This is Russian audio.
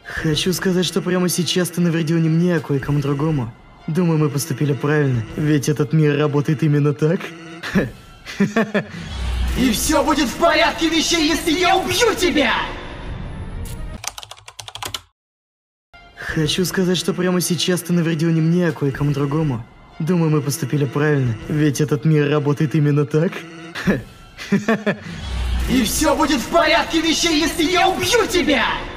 Хочу сказать, что прямо сейчас ты навредил не мне, а кое-кому другому. Думаю, мы поступили правильно, ведь этот мир работает именно так. И все будет в порядке вещей, если я убью тебя! Хочу сказать, что прямо сейчас ты навредил не мне, а кое-кому другому. Думаю, мы поступили правильно, ведь этот мир работает именно так. И все будет в порядке вещей, если я убью тебя!